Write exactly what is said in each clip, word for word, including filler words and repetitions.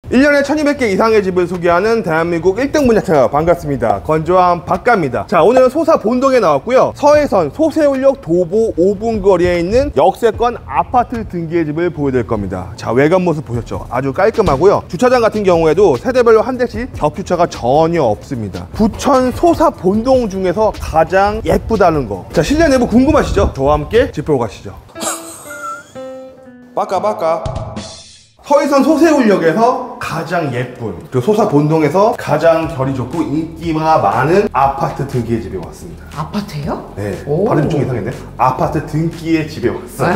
일 년에 천이백 개 이상의 집을 소개하는 대한민국 일 등 분양차 반갑습니다. 건조한 박가입니다. 자, 오늘은 소사 본동에 나왔고요. 서해선 소세울역 도보 오 분 거리에 있는 역세권 아파트 등기의 집을 보여드릴 겁니다. 자, 외관 모습 보셨죠? 아주 깔끔하고요. 주차장 같은 경우에도 세대별로 한 대씩 겹주차가 전혀 없습니다. 부천 소사 본동 중에서 가장 예쁘다는 거. 자, 실내 내부 궁금하시죠? 저와 함께 집 보러 가시죠. 빠까 빠까. 서해선 소세울역에서 가장 예쁜, 그리고 소사 본동에서 가장 결이 좋고 인기가 많은 아파트 등기의 집에 왔습니다. 아파트요? 네, 발음이 좀 이상했네. 아파트 등기의 집에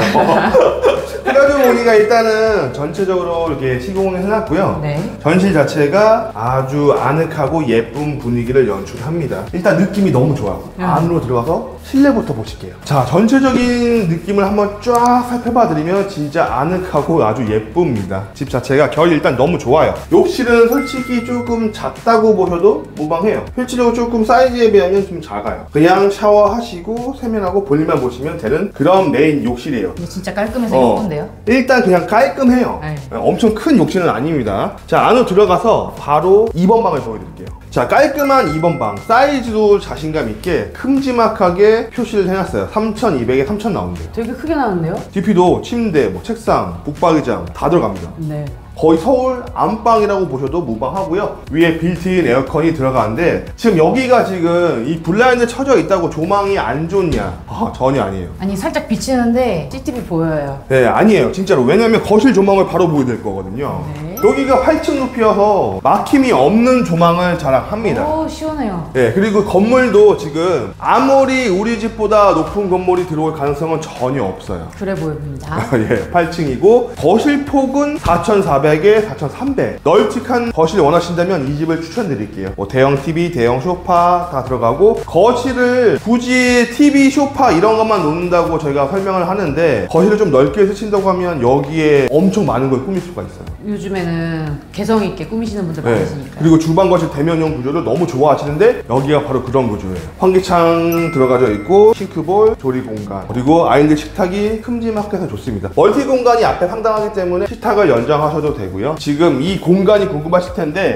왔어요. 그래가지고 보니까 일단은 전체적으로 이렇게 시공을 해놨고요. 네. 전실 자체가 아주 아늑하고 예쁜 분위기를 연출합니다. 일단 느낌이 너무 좋아요. 음. 안으로 들어가서 실내부터 보실게요. 자, 전체적인 느낌을 한번 쫙 살펴봐드리면 진짜 아늑하고 아주 예쁩니다. 집 자체가 결이 일단 너무 좋아요. 욕실은 솔직히 조금 작다고 보셔도 무방해요. 실질적으로 조금 사이즈에 비하면 좀 작아요. 그냥 샤워하시고 세면하고 볼일만 보시면 되는 그런 메인 욕실이에요. 근데 진짜 깔끔해서 어, 예쁜데요? 일단 그냥 깔끔해요. 네. 엄청 큰 욕실은 아닙니다. 자, 안으로 들어가서 바로 이 번 방을 보여드릴게요. 자, 깔끔한 이 번 방. 사이즈도 자신감 있게 큼지막하게 표시를 해놨어요. 삼천이백에 삼천 나온대요. 되게 크게 나왔네요? 디피도 침대, 뭐 책상, 북박이장 다 들어갑니다. 네. 거의 서울 안방이라고 보셔도 무방하고요. 위에 빌트인 에어컨이 들어가는데 지금 여기가 지금 이 블라인드 쳐져 있다고 조망이 안 좋냐? 아, 전혀 아니에요. 아니, 살짝 비치는데 씨씨티비 보여요. 네, 아니에요. 진짜로. 왜냐면 거실 조망을 바로 보여드릴 거거든요. 네. 여기가 팔 층 높이여서 막힘이 없는 조망을 자랑합니다. 오, 시원해요. 네, 그리고 건물도 지금 아무리 우리 집보다 높은 건물이 들어올 가능성은 전혀 없어요. 그래 보입니다. 예, 팔 층이고 거실 폭은 사천사백에 사천삼백. 널찍한 거실 원하신다면 이 집을 추천드릴게요. 뭐 대형 티비, 대형 소파 다 들어가고, 거실을 굳이 티비, 소파 이런 것만 놓는다고 저희가 설명을 하는데 거실을 좀 넓게 쓰신다고 하면 여기에 엄청 많은 걸 꾸밀 수가 있어요. 요즘에는 개성 있게 꾸미시는 분들 많으시니까. 네. 그리고 주방 거실 대면형 구조를 너무 좋아하시는데 여기가 바로 그런 구조예요. 환기창 들어가져 있고 싱크볼, 조리 공간, 그리고 아이들 식탁이 큼지막해서 좋습니다. 멀티 공간이 앞에 상당하기 때문에 식탁을 연장하셔도 되고요. 지금 이 공간이 궁금하실 텐데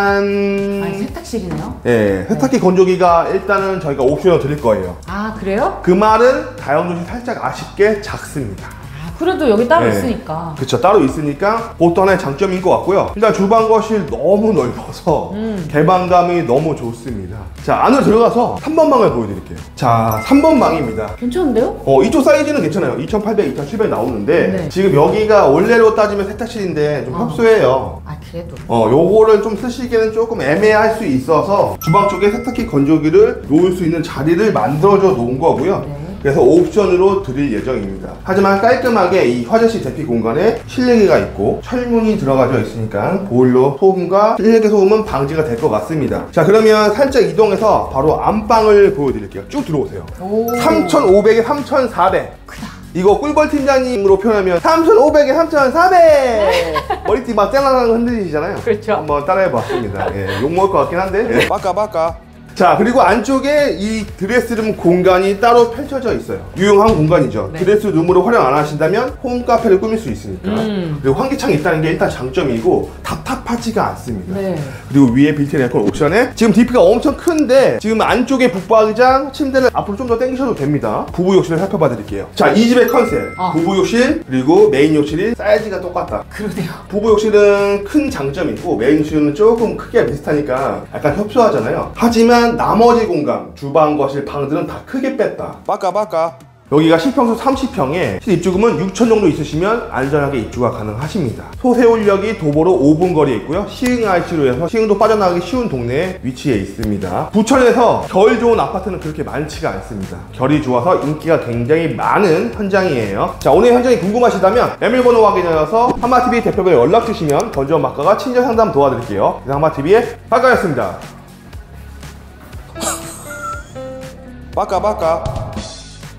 짠! 아니, 세탁실이네요? 네, 세탁기 건조기가 일단은 저희가 옵션을 드릴 거예요. 아, 그래요? 그 말은 다용도실이 살짝 아쉽게 작습니다. 그래도 여기 따로 네. 있으니까. 그쵸, 따로 있으니까 그것도 하나의 장점인 것 같고요. 일단 주방 거실 너무 넓어서 음. 개방감이 너무 좋습니다. 자, 안으로 들어가서 삼 번 방을 보여드릴게요. 자, 삼 번 방입니다. 괜찮은데요? 어, 이쪽 사이즈는 괜찮아요. 이천팔백, 이천칠백 나오는데 네. 지금 여기가 원래로 따지면 세탁실인데 좀 어. 협소해요. 아, 그래도? 어, 요거를 좀 쓰시기에는 조금 애매할 수 있어서 주방 쪽에 세탁기 건조기를 놓을 수 있는 자리를 만들어줘 놓은 거고요. 네. 그래서 옵션으로 드릴 예정입니다. 하지만 깔끔하게 이 화장실 대피 공간에 실내기가 있고 철문이 들어가져 있으니까 보일러 소음과 실내기 소음은 방지가 될 것 같습니다. 자, 그러면 살짝 이동해서 바로 안방을 보여드릴게요. 쭉 들어오세요. 삼천오백에 삼천사백. 크다. 이거 꿀벌 팀장님으로 표현하면 삼천오백에 삼천사백! 머리띠 막 짤랑짤랑 흔들리시잖아요. 그렇죠. 한번 따라해봤습니다. 예, 욕먹을 것 같긴 한데. 예. 빠까 빠까. 자, 그리고 안쪽에 이 드레스룸 공간이 따로 펼쳐져 있어요. 유용한 공간이죠. 네. 드레스룸으로 활용 안 하신다면 홈카페를 꾸밀 수 있으니까. 음. 그리고 환기창이 있다는 게 일단 장점이고 답답하지가 않습니다. 네. 그리고 위에 빌트인 에어컨 옵션에 지금 디피가 엄청 큰데 지금 안쪽에 북박이장, 침대를 앞으로 좀 더 당기셔도 됩니다. 부부 욕실을 살펴봐 드릴게요. 자, 이 집의 컨셉. 어. 부부 욕실 그리고 메인 욕실이 사이즈가 똑같다. 그러네요. 부부 욕실은 큰 장점이 있고 메인 욕실은 조금 크기가 비슷하니까 약간 협소하잖아요. 하지만 나머지 공간, 주방, 거실, 방들은 다 크게 뺐다. 빠까 빠까. 여기가 실평수 삼십 평에 실입주금은 육천 정도 있으시면 안전하게 입주가 가능하십니다. 소세울역이 도보로 오 분 거리에 있고요. 시흥 아이씨로 해서 시흥도 빠져나가기 쉬운 동네에 위치해 있습니다. 부천에서 결 좋은 아파트는 그렇게 많지가 않습니다. 결이 좋아서 인기가 굉장히 많은 현장이에요. 자, 오늘 현장이 궁금하시다면 메밀번호 확인하셔서 한마티비 대표부에 연락 주시면 건조한 막가가 친절 상담 도와드릴게요. 이상 한마티비의 박가였습니다. 빠까 빠까.